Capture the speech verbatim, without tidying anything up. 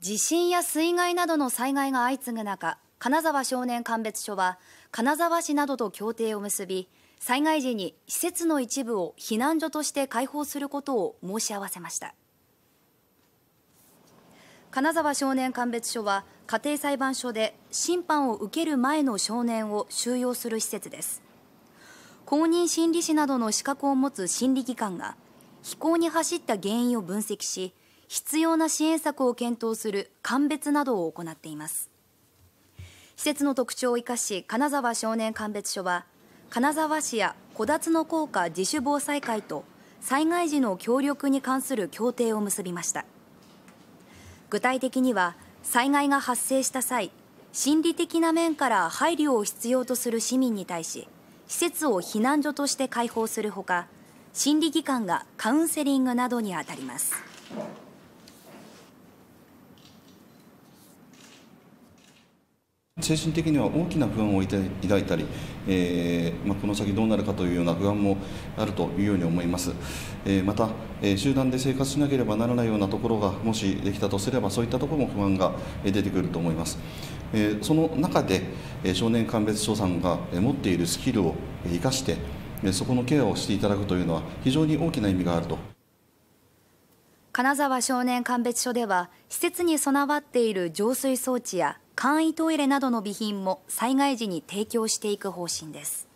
地震や水害などの災害が相次ぐ中、金沢少年鑑別所は金沢市などと協定を結び、災害時に施設の一部を避難所として開放することを申し合わせました。金沢少年鑑別所は家庭裁判所で審判を受ける前の少年を収容する施設です。公認心理師などの資格を持つ心理技官が非行に走った原因を分析し、必要な支援策を検討する鑑別などを行っています。施設の特徴を生かし、金沢少年鑑別所は金沢市や小辰野工科自主防災会と災害時の協力に関する協定を結びました。具体的には、災害が発生した際、心理的な面から配慮を必要とする市民に対し、施設を避難所として開放するほか、心理技官がカウンセリングなどに当たります。 精神的には大きな不安を抱いたり、えーまあ、この先どうなるかというような不安もあるというように思います。えー、また、えー、集団で生活しなければならないようなところがもしできたとすれば、そういったところも不安が出てくると思います。えー、その中で、少年鑑別所さんが持っているスキルを生かして、そこのケアをしていただくというのは非常に大きな意味があると。 金沢少年鑑別所では、施設に備わっている浄水装置や簡易トイレなどの備品も災害時に提供していく方針です。